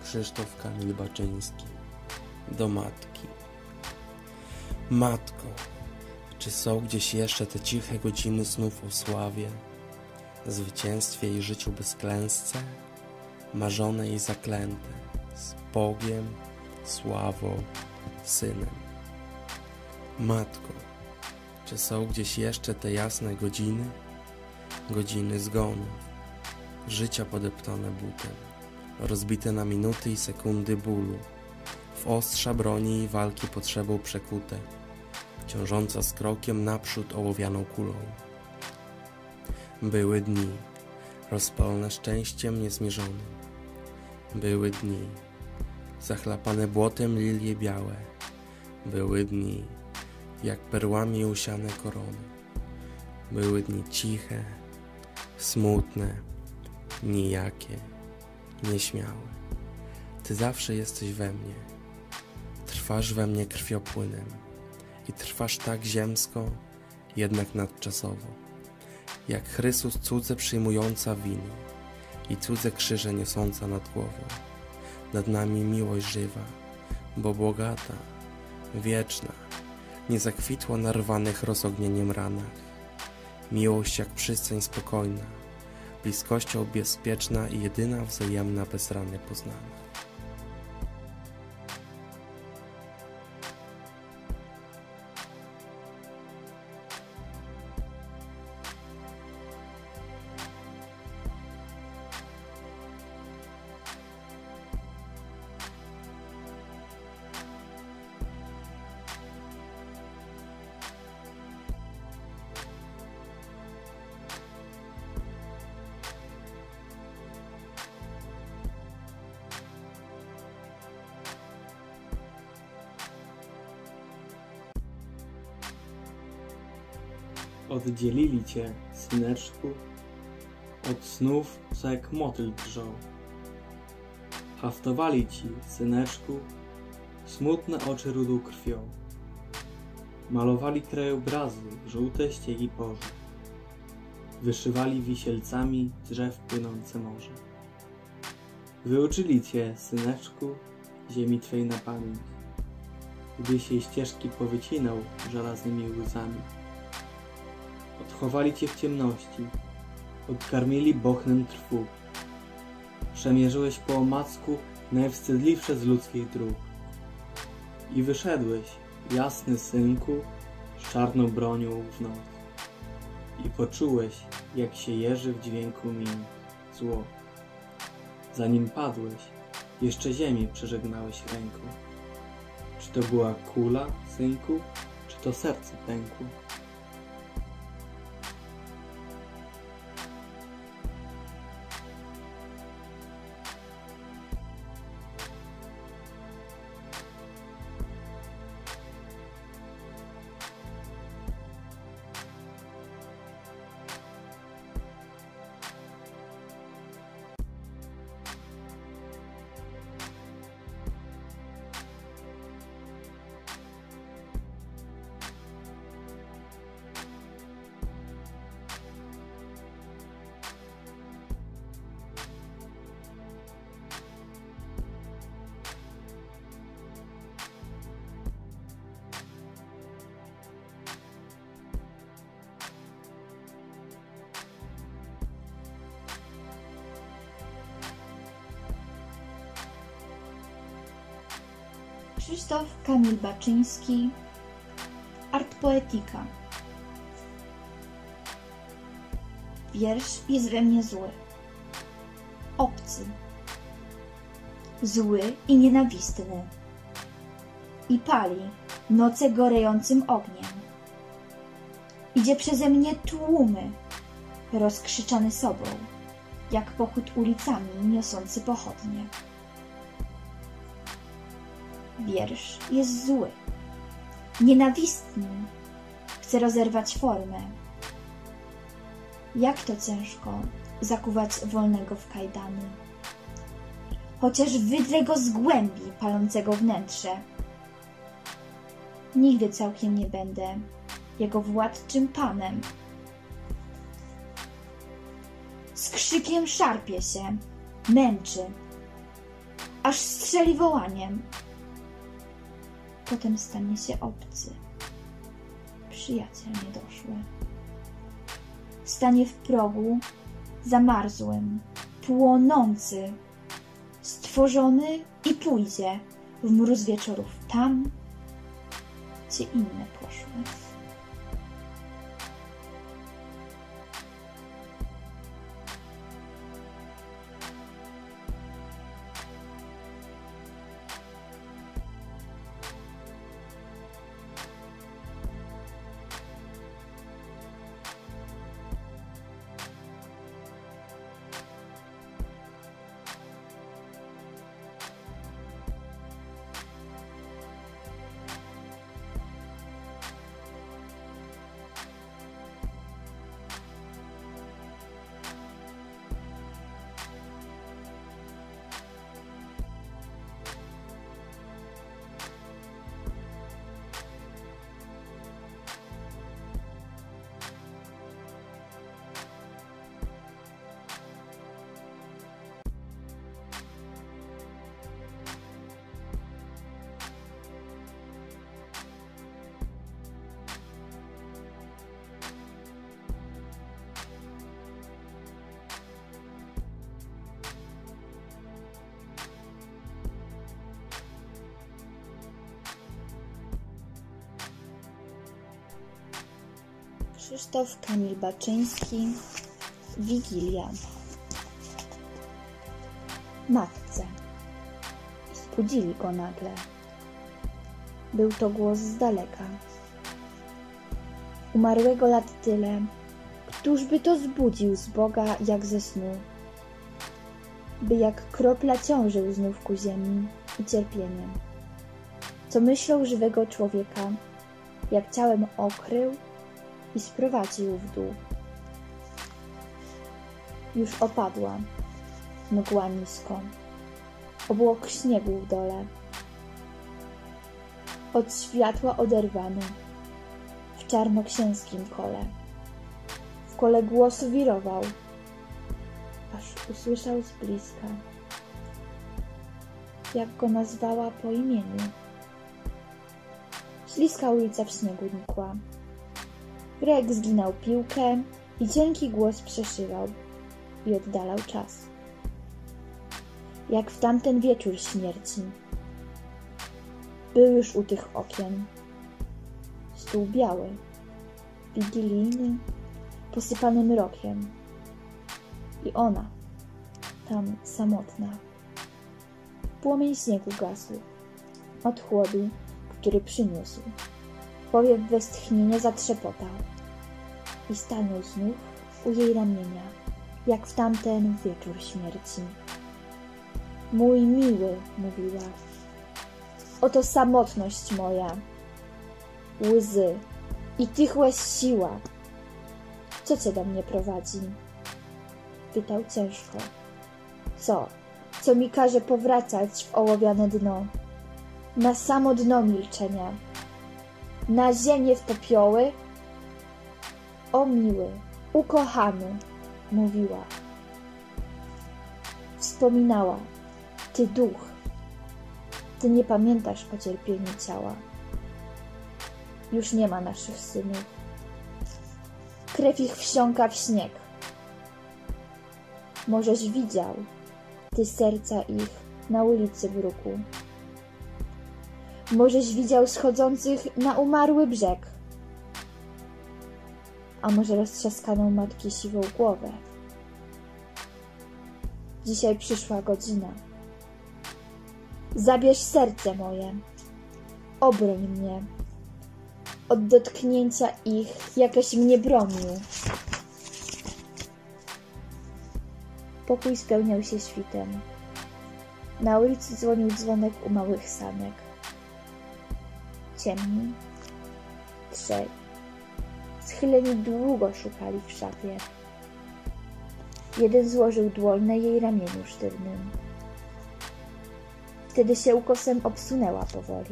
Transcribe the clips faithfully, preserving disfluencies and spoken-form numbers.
Krzysztof Kamil Baczyński. Do matki. Matko, czy są gdzieś jeszcze te ciche godziny snów o sławie, zwycięstwie i życiu bez klęsce, marzone i zaklęte, z Bogiem, sławą, Synem? Matko, czy są gdzieś jeszcze te jasne godziny, godziny zgonu, życia podeptane butem, rozbite na minuty i sekundy bólu, w ostrza broni i walki potrzebą przekute, ciążąca z krokiem naprzód ołowianą kulą? Były dni, rozpalone szczęściem niezmierzonym. Były dni, zachlapane błotem lilie białe. Były dni, jak perłami usiane korony. Były dni ciche, smutne, nijakie, nieśmiałe. Ty zawsze jesteś we mnie, trwasz we mnie krwiopłynem i trwasz tak ziemsko, jednak nadczasowo, jak Chrystus cudze przyjmująca winy i cudze krzyże niosąca nad głową. Nad nami miłość żywa, bo bogata, wieczna, nie zakwitła na rwanych rozognieniem ranach. Miłość jak przystań spokojna, bliskością bezpieczna i jedyna wzajemna bez rany poznana. Oddzielili cię, syneczku, od snów, co jak motyl drżą. Haftowali ci, syneczku, smutne oczy rudą krwią. Malowali krajobrazy żółte ściegi porze. Wyszywali wisielcami drzew płynące morze. Wyuczyli cię, syneczku, ziemi twej na pamięć, gdyś jej ścieżki powycinał żelaznymi łzami. Odchowali cię w ciemności, odkarmili bochnem trwóg. Przemierzyłeś po omacku najwstydliwsze z ludzkich dróg. I wyszedłeś, jasny synku, z czarną bronią w noc. I poczułeś, jak się jeży w dźwięku minut zło. Zanim padłeś, jeszcze ziemię przeżegnałeś ręką. Czy to była kula, synku, czy to serce pękło? Krzysztof Kamil Baczyński. Art Poetica. Wiersz jest we mnie zły, obcy, zły i nienawistny i pali noce gorejącym ogniem. Idzie przeze mnie tłumy, rozkrzyczany sobą, jak pochód ulicami niosący pochodnie. Wiersz jest zły, nienawistny, chce rozerwać formę. Jak to ciężko zakuwać wolnego w kajdany. Chociaż wydrę go z głębi palącego wnętrze. Nigdy całkiem nie będę jego władczym panem. Z krzykiem szarpie się, męczy, aż strzeli wołaniem. Potem stanie się obcy, przyjaciel niedoszły. Stanie w progu, zamarzłym, płonący, stworzony i pójdzie w mróz wieczorów tam, gdzie inne poszły. Krzysztof Kamil Baczyński, Wigilia. Matce. Zbudzili go nagle. Był to głos z daleka. Umarłego lat tyle, któż by to zbudził z Boga jak ze snu, by jak kropla ciążył znów ku ziemi i cierpieniem, co myślą żywego człowieka, jak ciałem okrył i sprowadził w dół. Już opadła mgła nisko, obłok śniegu w dole. Od światła oderwany, w czarnoksięskim kole. W kole głos wirował, aż usłyszał z bliska, jak go nazwała po imieniu. Śliska ulica w śniegu nikła. Grek zginął piłkę i cienki głos przeszywał i oddalał czas. Jak w tamten wieczór śmierci. Był już u tych okien. Stół biały, wigilijny, posypany mrokiem. I ona, tam samotna. Płomień śniegu gasł od chłodu, który przyniósł. Powiew westchnienia zatrzepotał i stanął znów u jej ramienia, jak w tamten wieczór śmierci. Mój miły, mówiła, oto samotność moja, łzy i tychła siła. Co cię do mnie prowadzi? Pytał ciężko. Co? Co mi każe powracać w ołowiane dno? Na samo dno milczenia. Na ziemię w popioły? O miły, ukochany, mówiła. Wspominała, ty duch, ty nie pamiętasz o cierpieniu ciała. Już nie ma naszych synów. Krew ich wsiąka w śnieg. Możeś widział, ty serca ich na ulicy bruku. Możeś widział schodzących na umarły brzeg. A może roztrzaskaną matki siwą głowę. Dzisiaj przyszła godzina. Zabierz serce moje. Obroń mnie. Od dotknięcia ich, jakeś mnie bronił. Pokój spełniał się świtem. Na ulicy dzwonił dzwonek u małych sanek. Ciemni, trzej, schyleni długo szukali w szafie. Jeden złożył dłoń na jej ramieniu sztywnym. Wtedy się ukosem obsunęła powoli.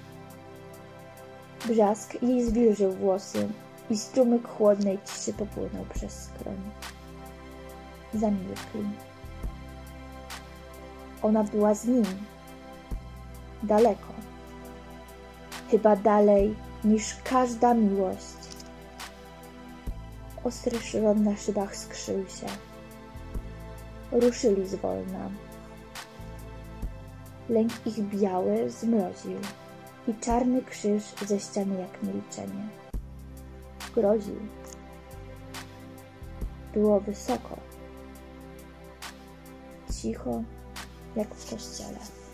Brzask jej zwilżył włosy i strumyk chłodnej ciszy popłynął przez skroń. Zamilkli. ona była z nim. Daleko. Chyba dalej niż każda miłość. Ostry szron na szybach skrzył się. Ruszyli zwolna. Lęk ich biały zmroził i czarny krzyż ze ściany jak milczenie. Groził. Było wysoko. Cicho jak w kościele.